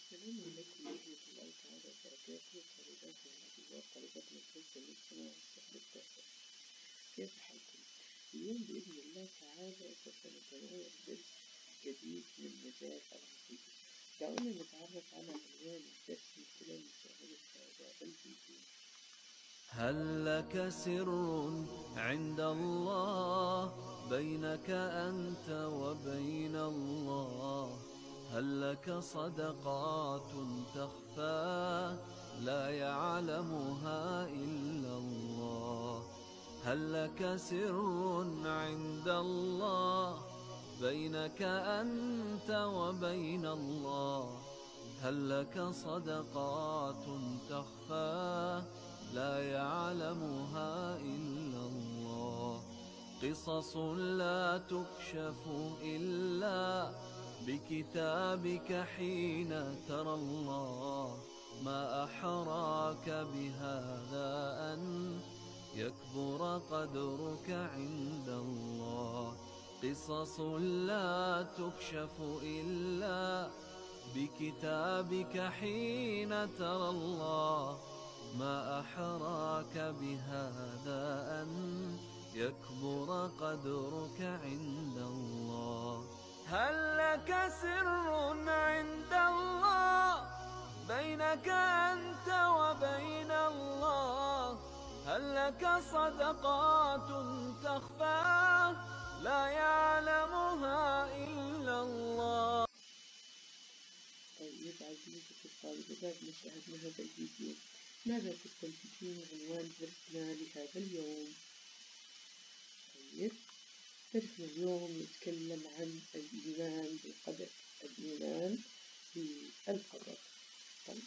السلام عليكم ورحمة الله تعالى وبركاته. طالباتنا الأعزاء، طالباتنا الدرس الاجتماعي الصف التاسع، كيف حالكم؟ اليوم بإذن الله تعالى سوف نتناول درس جديد من مجال العقيدة. دعونا نتعرف على عنوان الدرس من خلال مشاهدة هذا الفيديو. هل لك سر عند الله بينك أنت وبين الله؟ هل لك صدقات تخفى لا يعلمها إلا الله؟ هل لك سر عند الله بينك أنت وبين الله؟ هل لك صدقات تخفى لا يعلمها إلا الله؟ قصص لا تكشف إلا بكتابك حين ترى الله. ما أحراك بهذا أن يكبر قدرك عند الله. قصص لا تكشف إلا بكتابك حين ترى الله. ما أحراك بهذا أن يكبر قدرك عند الله. هل لك سر عند الله بينك أنت وبين الله؟ هل لك صدقات تخفى لا يعلمها إلا الله؟ طيب عزيزتي الطالبة، بعد ما شاهدنا هذا الفيديو ماذا تستنتجين عنوان درسنا لهذا اليوم؟ طيب، درسنا اليوم يتكلم عن الإيمان بالقدر. الإيمان بالقدر. طيب،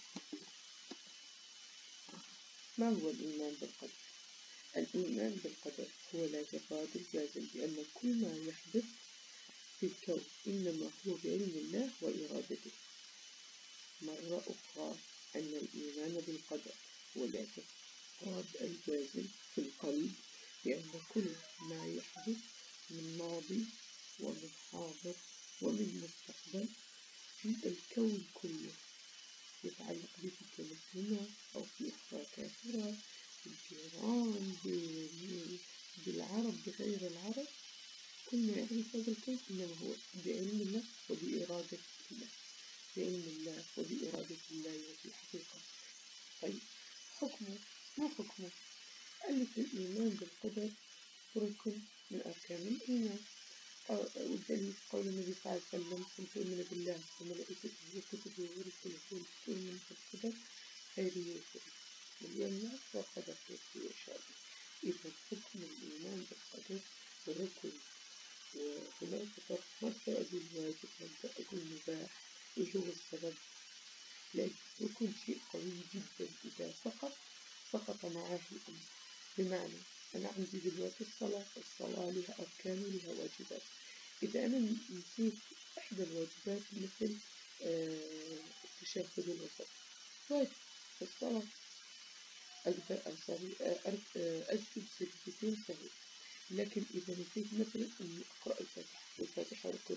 ما هو الإيمان بالقدر؟ الإيمان بالقدر هو الاعتقاد الجازم بأن كل ما يحدث في الكون إنما هو بعلم الله وإرادته. مرة أخرى، أن الإيمان بالقدر هو الاعتقاد الجازم في القلب بأن كل ما يحدث من ماضي ومن حاضر ومن مستقبل في الكون كله يتعلق بك كمسلمة أو في أخرى كافرة، بالجيران، بالعرب، بغير العرب، كل ما يحدث هذا الكون إنما هو بعلم الله وبإرادة الله، بعلم الله وبإرادة الله وفي حقيقة. طيب، حكمه، ما حكمه؟ قال لك الإيمان بالقدر ركن من أركان الإيمان، والدليل قول النبي صلى الله عليه وسلم: أن تؤمن بالله وملائكته وكتبه ورسله وتؤمن بالقدر خيره وشره واليوم الآخر وقدر خيره وشره. إذا حكم الإيمان بالقدر ركن، وهناك فرق. متى أقول واجب متى أقول مباح، إيش هو السبب؟ لأن ركن شيء قوي جدا، إذا سقط معاه الأمر. بمعنى أنا عندي دلوقتي الصلاة لها أركان ولها واجبات. إذا أنا نسيت إحدى الواجبات مثل التشهد الوسط، واجب في الصلاة، أقدر أسجد سجدتين سهو. لكن إذا نسيت مثلا أني أقرأ الفاتحة، والفاتحة ركن،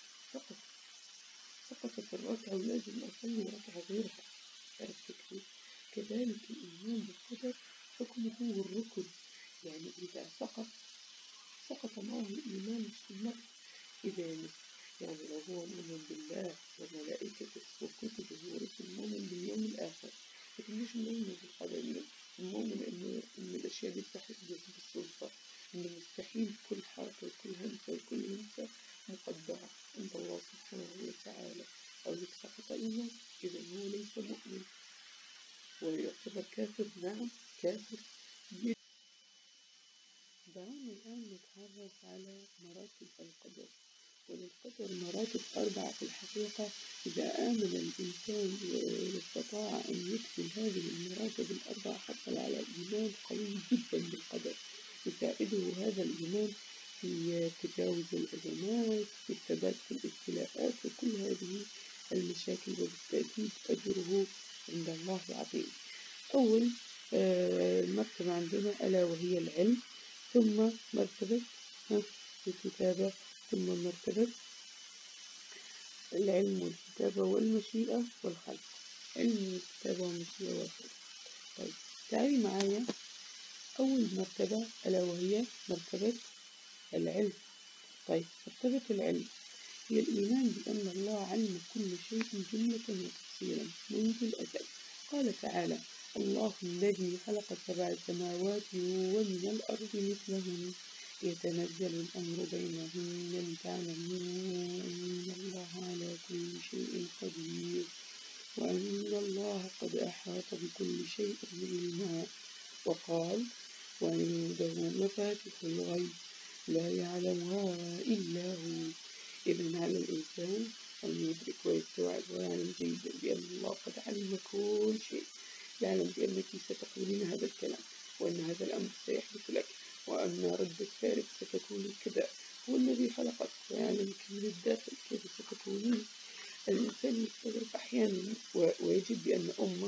سقطت الركعة ولازم أصلي ركعة غيرها. عرفت كيف؟ كذلك الإيمان بالقدر حكمه هو الركن، يعني إذا سقط معه الإيمان السنة. إذا يعني لو هو مؤمن بالله وملائكته وكتبه ورسله، مؤمن باليوم الآخر، لكن مش مؤمن بالقدر، مؤمن إن الأشياء دي بتحدث بالصدفة، إن مستحيل كل حركة وكل همسة وكل همسة مقدرة عند الله سبحانه وتعالى، أو لك سقط إيمان، إذا هو ليس مؤمن ويعتبر كافر. نعم، كافر. دعونا الآن نتعرف على مراتب القدر. وللقدر مراتب 4 في الحقيقة. إذا آمن الإنسان واستطاع أن يكمل هذه المراتب 4 حصل على إيمان قوي جدا بالقدر، يساعده هذا الإيمان في تجاوز الأزمات، في الثبات في الابتلاءات وكل هذه المشاكل، وبالتأكيد أجره عند الله عظيم. أول مرتبة عندنا ألا وهي العلم، ثم مرتبة الكتابة، ثم مرتبة العلم والكتابة والمشيئة والخلق. علم الكتابة والمشيئة والخلق. طيب تعالي معايا أول مرتبة ألا وهي مرتبة العلم. طيب مرتبة العلم هي الإيمان بأن الله علم كل شيء جملة وتفصيلا منذ الأزل. قال تعالى: الله الذي خلق 7 سماوات ومن الأرض مثلهن يتنزل الأمر بينهن لتعلموا أن الله على كل شيء قدير وأن الله قد أحاط بكل شيء علما. وقال: وعنده مفاتح الغيب لا يعلمها إلا هو. إذن على الإنسان أن يدرك ويستوعب ويعلم جيدا بأن الله قد علم كل شيء، يعلم بأنك ستقولين هذا الكلام، وأن هذا الأمر سيحدث لك، وأن ردة فعلك ستكون كذا. هو الذي خلقك ويعلمك من الداخل كيف ستكونين. الإنسان يستغرب أحيانا ويجد بأن أمه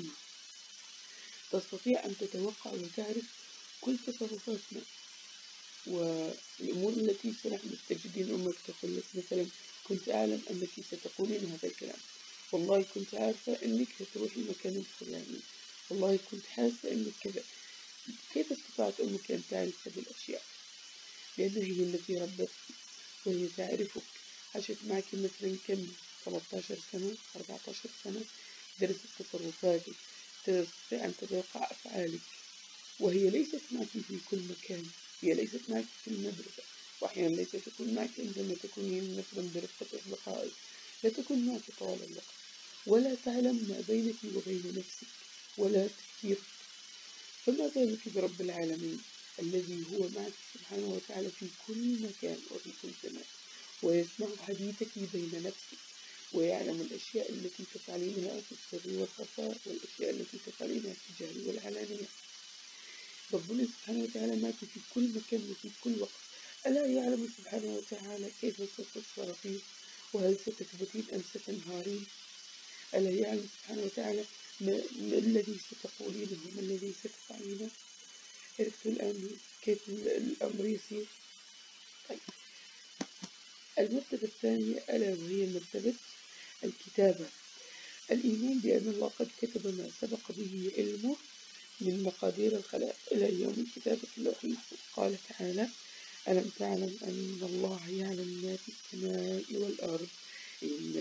تستطيع أن تتوقع وتعرف كل تصرفاتنا والأمور التي سنحدث. تجدين أمك تقول لك مثلا: كنت أعلم أنك ستقولين هذا الكلام، والله كنت عارفة أنك ستروحي المكان الفلاني، والله كنت حاسة أنك كذا. كيف استطاعت أمك أن تعرف هذه الأشياء؟ لأنها هي التي ربتك وهي تعرفك، عاشت معك مثلا كم 13 سنة 14 سنة، درست تصرفاتك، تستطيع أن تتوقع أفعالك، وهي ليست معك في كل مكان. هي ليست معك في المدرسة، وأحيانا ليست تكون معك عندما تكونين مثلا برفقة أصدقائك، لا تكون معك طوال الوقت، ولا تعلم ما بينك وبين نفسك ولا تفكيرك. فما بالك برب العالمين الذي هو معك سبحانه وتعالى في كل مكان وفي كل زمان، ويسمع حديثك بين نفسك، ويعلم الأشياء التي تفعلينها في السر والخفاء، والأشياء التي تفعلينها في الجهل والعلانية. ربنا سبحانه وتعالى معك في كل مكان وفي كل وقت. ألا يعلم سبحانه وتعالى كيف ستصرفين، وهل ستثبتين أم ستنهارين؟ ألا يعلم سبحانه وتعالى ما الذي ستقولينه وما الذي ستفعلينه؟ عرفت الآن كيف الأمر يسير؟ طيب المرتبة الثانية ألا وهي مرتبة الكتابة. الإيمان بأن الله قد كتب ما سبق به علمه من مقادير الخلائق إلى يوم الكتابة في اللوح المحفوظ. قال تعالى: ألم تعلم أن الله يعلم ما في السماء والأرض إن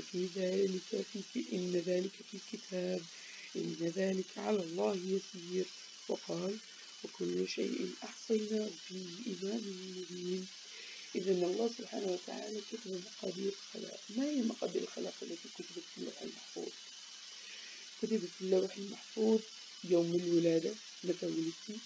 ذلك في كتاب إن ذلك على الله يسير. وقال: وكل شيء أحصيناه في إمام مبين. إذن الله سبحانه وتعالى كتب مقادير الخلائق. ما هي مقادير الخلائق التي كتبت في اللوح المحفوظ؟ كتبت في اللوح المحفوظ يوم الولادة، متى ولدتي،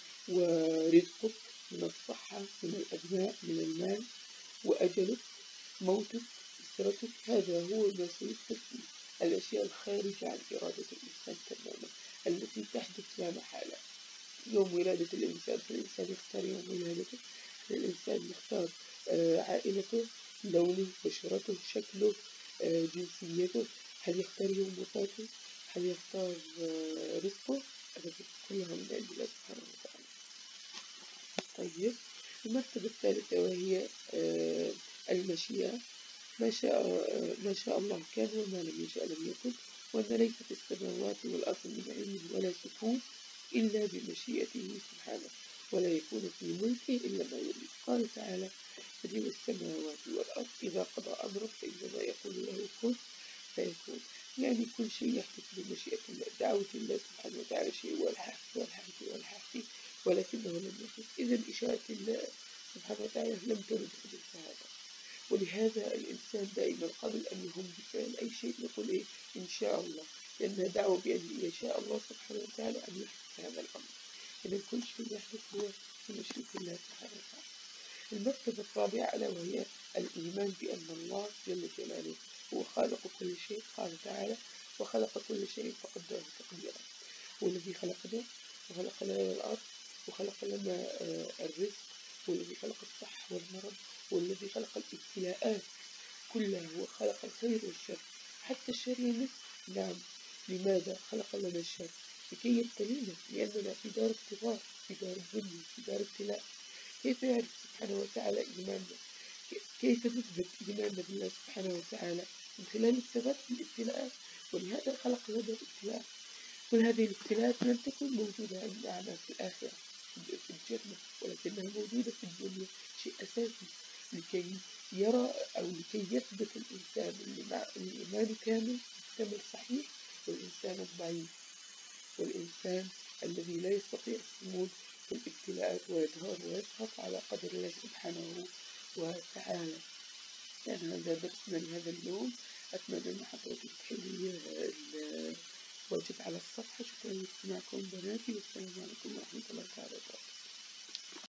ورزقك من الصحة، من الأبناء، من المال، وأجلك، موتك، أسرتك. هذا هو ما سيكتب فيه. الأشياء الخارجة عن إرادة الإنسان تماما التي تحدث لا محالة. يوم ولادة الإنسان، فالإنسان يختار يوم ولادته، الإنسان يختار عائلته، لونه، بشرته، شكله، جنسيته. هل يختار يوم وفاته؟ هل يختار رزقه؟ أبدا، كلها من عند الله سبحانه وتعالى. طيب المرتبة الثالثة وهي المشيئة. ما شاء الله كان وما لم يشاء لم يكن، وأن ليس في السماوات والأرض من علم ولا سكون إلا بمشيئته سبحانه، ولا يكون في ملكه إلا ما يريد. قال تعالى: بديع السماوات والأرض إذا قضى أمرا فإنما يقول له كن فيكون. يعني كل شيء يحدث بمشيئة الله. دعوة الله سبحانه وتعالى شيء والحافي ولكنه لم يحدث. إذا إشارة الله سبحانه وتعالى لم ترد حدوث هذا. ولهذا الإنسان دائما قبل أن يهم بفعل أي شيء يقول إيه؟ إن شاء الله، لأنها دعوة بأن يشاء الله سبحانه وتعالى أن يحدث هذا الأمر. إذا كل شيء يحدث هو بمشيئة الله سبحانه وتعالى. المرتبة الرابعة ألا وهي الإيمان بأن الله جل جلاله هو خالق كل شيء. قال تعالى: وخلق كل شيء فقدره تقديرا. والذي خلقنا وخلق لنا الأرض وخلق لنا الرزق، والذي خلق الصحة والمرض، والذي خلق الابتلاءات كلها، هو خلق الخير والشر، حتى الشر يمس. نعم، لماذا خلق لنا الشر؟ لكي يبتلينا، لأننا في دار اختبار، في دار الدنيا، في دار ابتلاء. كيف يعرف سبحانه وتعالى إيماننا؟ كيف نثبت إيماننا بالله سبحانه وتعالى؟ من خلال الثبات في الابتلاءات، ولهذا خلق لنا الابتلاء. كل هذه الابتلاءات لم تكن موجودة معنا في الآخرة في الجنة، ولكنها موجودة في الدنيا، شيء أساسي لكي يرى أو لكي يثبت الإنسان الإيمان كامل صحيح، والإنسان الضعيف، والإنسان الذي لا يستطيع الصمود في الابتلاءات ويظهر ويسقط على قدر الله سبحانه وتعالى. يعني هذا درسنا لهذا اليوم. أتمنى أن حضرتك تحلي الواجب على الصفحة. شكرا لاستماعكم بناتي، والسلام عليكم ورحمة الله تعالى وبركاته.